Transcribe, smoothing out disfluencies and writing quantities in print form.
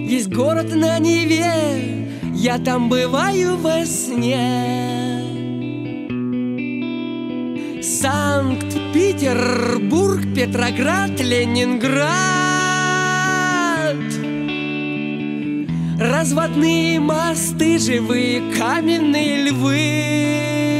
Есть город на Неве, я там бываю во сне. Санкт-Петербург, Петроград, Ленинград. Разводные мосты, живые каменные львы.